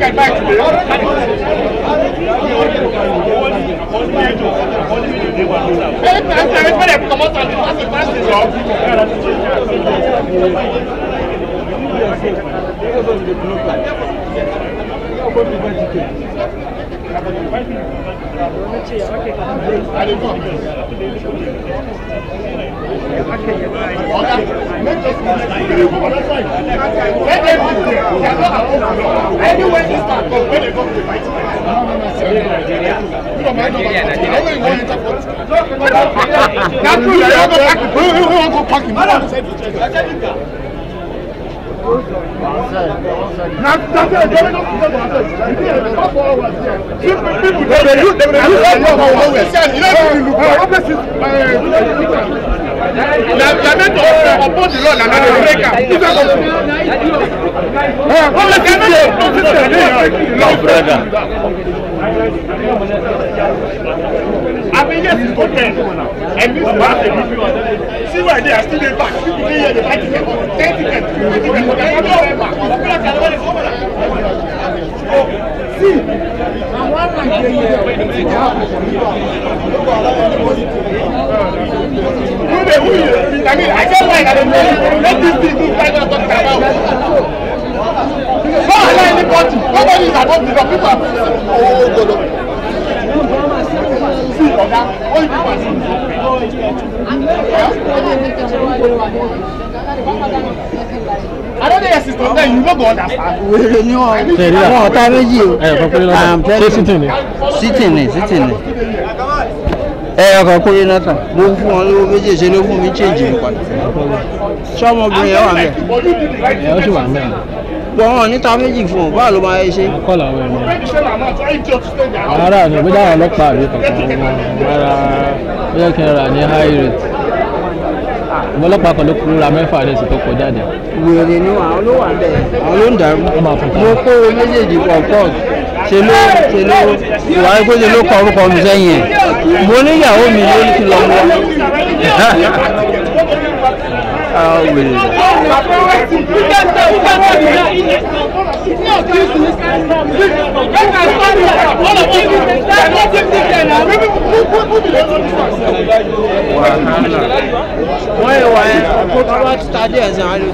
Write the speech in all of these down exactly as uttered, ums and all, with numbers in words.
can buy today. I mean, yes, it's okay. And this is see why they are still there back. People here, they buy tickets for ten tickets, fifty tickets for ten tickets. See, and one night they here. I mean, I just like I don't know. Let this thing do like I'm talking about. No, I like anybody. Nobody is above the law. People are oh God. See, Oga, all you people are seeing. I don't think your sister there, you don't go understand. Where you are? No, time is you. I am telling you. Sitting, sitting, sitting. Eh, ọkọ kúrò náà tán. Mo fún wọn lówó méjèèjì ló fún mi change nǹkan. Ṣé ọmọbìnrin yẹn wà ńbẹ̀? Ẹ ó sì wà ńbẹ̀. Wọ́n ní ta méjì fún un, báwo ló máa ṣe? Kọ́lá àwọn ẹ̀mọ́. Ara ni bóyá àwọn ọlọ́pàá àbí kankan wọn. Ara bóyá kí n rà ní high rate. Àwọn ọlọ́pàá kan ló kúrò ra mẹ́fà ní èsì tó kọ jáde. Wèrè ni àwọn ló wà ńbẹ̀. Àwọn ló ń dàrú. Mo kó méjèèjì pọ̀ pọ̀. Ṣé ló ṣe ló ìwà ẹgbẹ́ ṣe ló kọ orúkọ mi sẹ́yìn ẹ̀? Mo ní ìyàwó mi ló ní kí lọ mọ́. Wọ́n yẹ wá ẹ́ ọba ti ta díẹ̀ sí àwọn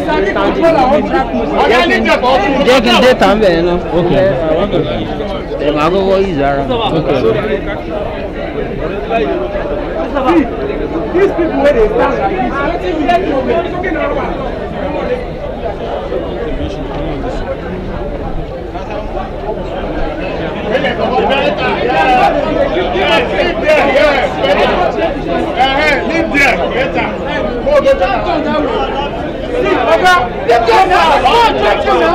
olùkọ́ jẹ́ kí n dé tàn bẹ̀rẹ̀ náà. Ẹ̀ máa kọ́kọ́ yìí zára. These people where they stand like this, let me know. It's okay now. Leave there, better.